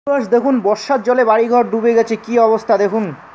দেখুন বর্ষার জলে বাড়িঘর ডুবে গেছে, কি অবস্থা দেখুন।